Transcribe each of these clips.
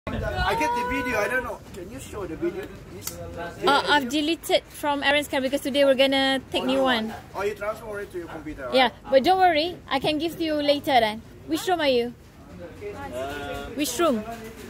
I get the video. I don't know. Can you show the video? I've deleted from Aaron's camera because today we're gonna take new one. Oh, you transfer it to your computer. Right? Yeah, but don't worry. I can give to you later then. Which room are you? Which room?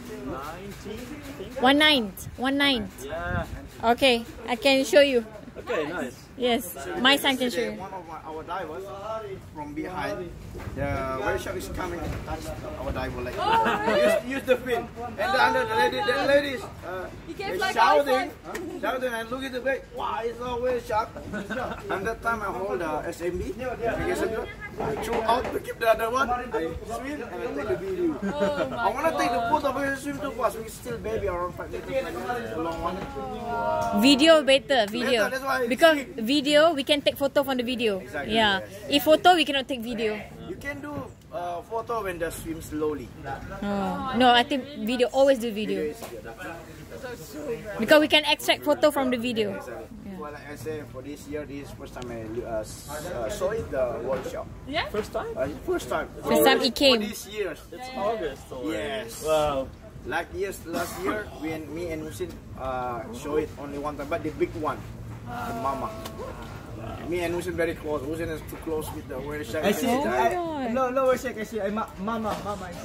19. Yeah. Okay, I can show you. Okay, nice. Yes, my son can show you. One of our divers from behind, the whale shark is coming to touch our diver like use the fin. And the ladies shouting, and look at the back. Wow, it's a whale shark. And that time I hold the SMB, I threw out to keep the other one. I swim and I take the video. I want to take the photo, but I swim too fast. We're still baby around 5 meters. It's a long one. Video better, video. Better, that's why because video, we can take photo from the video. Exactly, yeah. Yes. If photo, we cannot take video. You can do photo when they swim slowly. Oh. No, I think video, always do video. Because we can extract photo from the video. Exactly. Yeah. Well, like I say, for this year, this is first time I saw it, the workshop. Yeah? First time? First time. First time it came. For this year. It's August already. Yes. Wow. Like last year, when me and Musin show it only one time, but the big one, the mama. Me and Musin very close. Musin is too close with the whale shark. I see. Oh No whale shark. I see. Mama.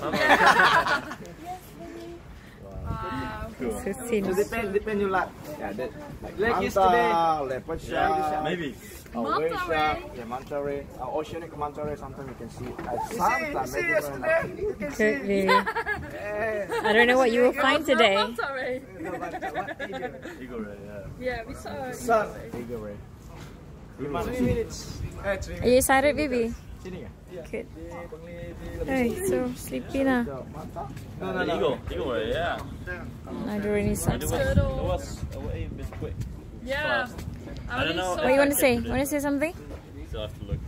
Cool. So So depend you like. Yeah, that Like manta, yesterday. leopard shark, Maybe. whale shark, manta ray, oceanic manta ray. Sometimes you can see. Sometimes maybe Could be. I don't know what you will find today. Eagle ray, yeah. Yeah, we saw it. Sun. eagle ray. 3 minutes. 3 Are you excited, baby? Sini ya? Good. Hey, so sleepy now. Eagle ray, yeah. I don't really It sunset. was a bit quick. Yeah. I don't know. What you want to say? Want to say something? Still have to look.